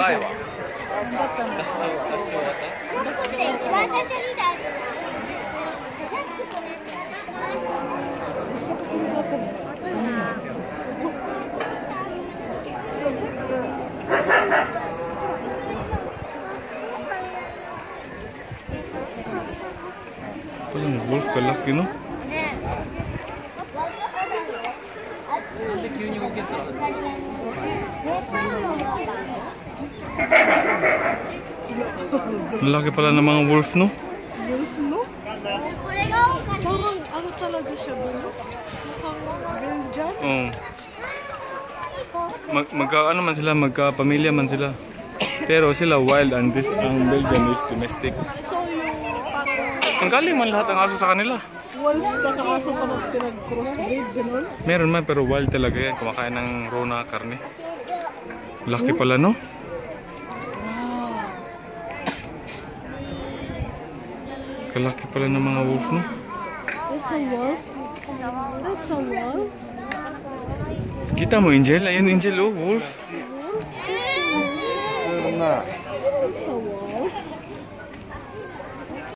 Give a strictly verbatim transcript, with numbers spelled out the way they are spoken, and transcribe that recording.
いわ。合唱、合唱型。 僕って一番最初にいたやつ。 Pala ng wolf kalaki no? Lalaki pala ng mga wolf no? Wolf no? Parang ano talaga siya ba no? Mukhang Belgian? Oo. Mag, magka ano man sila, magka-pamilya man sila. Pero sila wild and this ang Belgian is domestic. So yung parang Ang galing man lahat ang aso sa kanila. wolf kakaso pa na pinag-crossbreed, gano'n? Meron man pero wild talaga yan. Kumakain ng raw na karne. Laki pala no? Kalaki pala ng mga wolf no? There's a wolf? There's a wolf? Kita mo Angel? Ayun Angel oh, wolf. There's a